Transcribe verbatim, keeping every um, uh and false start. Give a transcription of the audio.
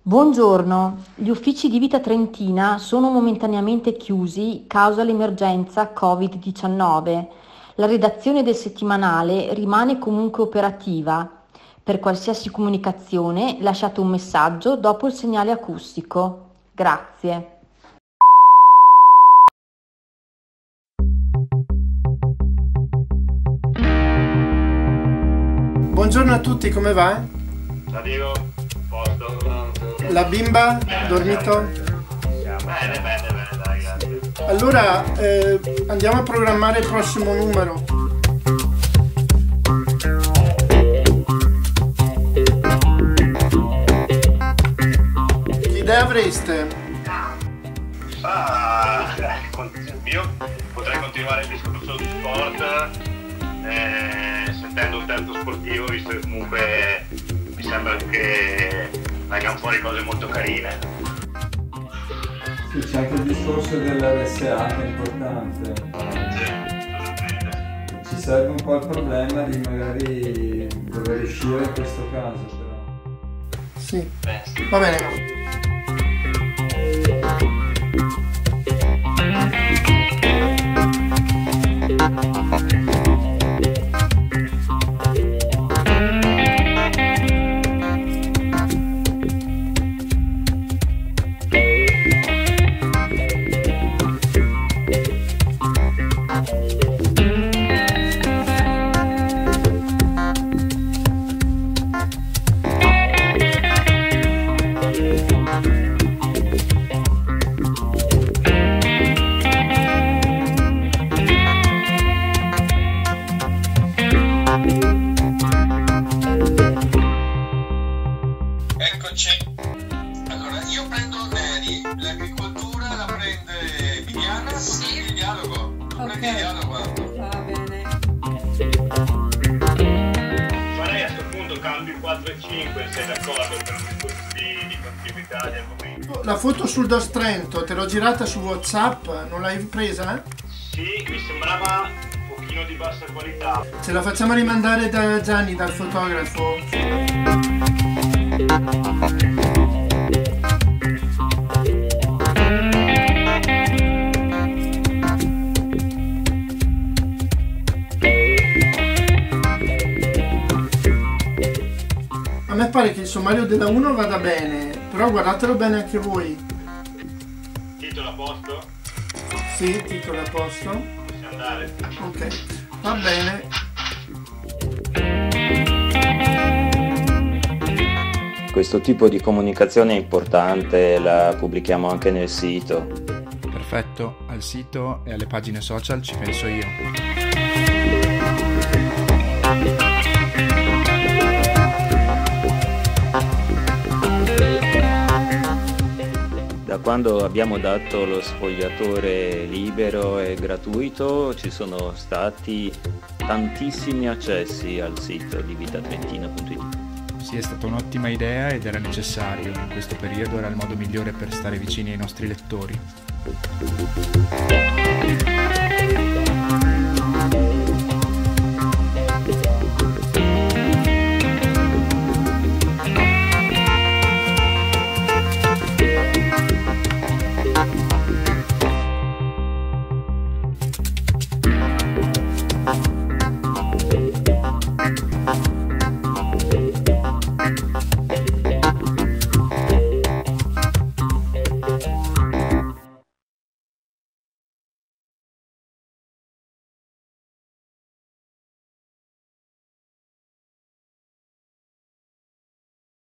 Buongiorno, gli uffici di Vita Trentina sono momentaneamente chiusi causa l'emergenza covid diciannove. La redazione del settimanale rimane comunque operativa. Per qualsiasi comunicazione lasciate un messaggio dopo il segnale acustico. Grazie. Buongiorno a tutti, come va? Ciao Diego, posto? La bimba? Dormito? Bene, bene, bene, dai, grazie. Allora, eh, andiamo a programmare il prossimo numero. Che idea avreste? Ah, io potrei continuare il discorso di sport eh, sentendo un terzo sportivo, visto che comunque mi sembra che vengano fuori cose molto carine. Sì, c'è anche il discorso dell'R S A che è importante. Sì, assolutamente. Ci serve un po' il problema di magari dover uscire in questo caso, però. Sì, Beh, sì. va bene. Eccoci. Allora, io prendo Neri, l'agricoltura la prende Viviana, sì. Il dialogo. Ok, Prendi il dialogo. va bene. Farei a questo punto cambio quattro e cinque, sei d'accordo, per un discorso di, di continuità del momento. La foto sul Dos Trento, te l'ho girata su WhatsApp, non l'hai presa? Sì, mi sembrava un pochino di bassa qualità. Ce la facciamo rimandare da Gianni, dal fotografo. A me pare che il sommario della uno vada bene, però guardatelo bene anche voi. Titolo a posto? Sì, titolo a posto. Possiamo andare? Ok, va bene. Questo tipo di comunicazione è importante, la pubblichiamo anche nel sito. Perfetto, al sito e alle pagine social ci penso io. Da quando abbiamo dato lo sfogliatore libero e gratuito ci sono stati tantissimi accessi al sito di vitatrentina punto it. Sì, è stata un'ottima idea ed era necessario. In questo periodo era il modo migliore per stare vicini ai nostri lettori.